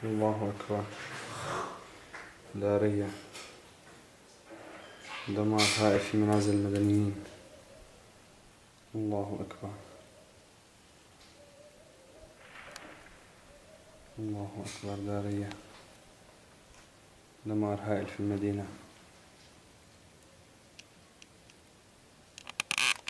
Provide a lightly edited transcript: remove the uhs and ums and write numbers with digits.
الله أكبر. دارية. دمار هائل في منازل المدنيين. الله أكبر. الله أكبر. دارية. دمار هائل في المدينة.